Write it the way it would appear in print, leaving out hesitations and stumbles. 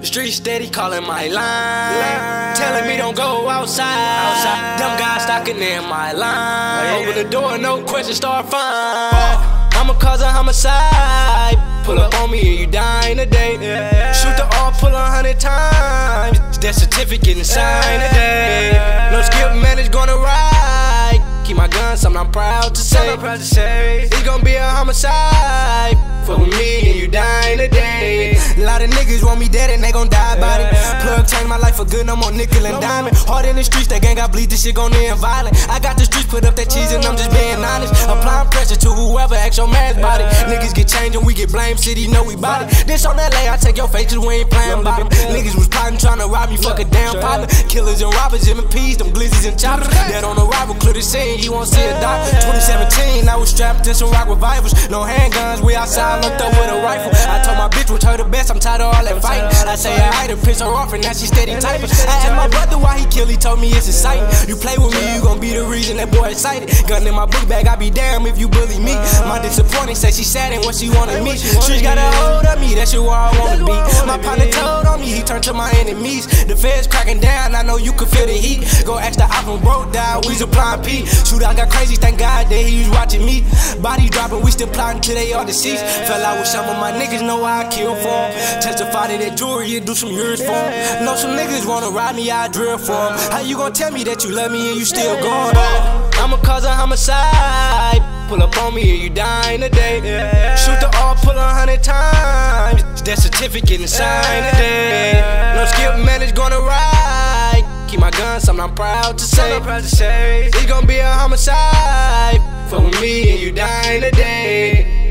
Street steady calling my line, telling me don't go outside. Them guys stocking in my line. Open the door, no question, start fine. I'ma cause a homicide. Pull up on me and you dying today. Shoot the R, pull 100 times. That certificate and sign today. No skip, man, it's gonna ride. Keep my gun, something I'm proud to say. It's gonna be a homicide. Fuck with me and you dying today. A lot of niggas want me dead and they gon' die about it. Plug changed my life for good, no more nickel and diamond. Hard in the streets, that gang got bleed, this shit gon' end violent. I got the streets, put up that cheese and I'm just being honest. Applying pressure to whoever acts your man's body. Niggas get changed and we get blamed, city know we bout it. This on LA, I take your face cause we ain't playing bottom. Niggas was plotting, tryna rob me, fuck a damn partner. Killers and robbers, MPs, them glizzies and choppers. Dead on arrival, clear the scene, you won't see a doctor. 2017, I was strapped in some rock revivals. No handguns, we outside, looked up with a rifle. I told my bitch, which her the best, I'm tired of all that fighting. I say I hide her, piss her off, and now she steady typing. I asked my brother why he killed, he told me it's exciting. You play with me, you gon' be the reason that boy excited. Gun in my book bag, I be damn if you bully me. My disappointing say she sad and what she wanted me. Streets got a hold of me, that's where I wanna be. My partner told on me, he turned to my enemies. The feds cracking down, I know you can feel the heat. Go ask the op when broke down, we supplying P. Shoot, I got crazy, thank God that he was watching me. Body dropping, we still plotting till they all deceased. Fell out with some of my niggas, know I kill for them. Testify to that jewelry, you do some years for them. Know some niggas wanna ride me, I drill for them. How you gon' tell me that you love me and you still going on? I'ma cause a homicide. Pull up on me and you dying today. Shoot the R, pull 100 times. That certificate and sign today. No skip, man, it's gonna ride. Keep my gun, something I'm proud to say. It's gonna be a homicide. Fuck with me and you dying today.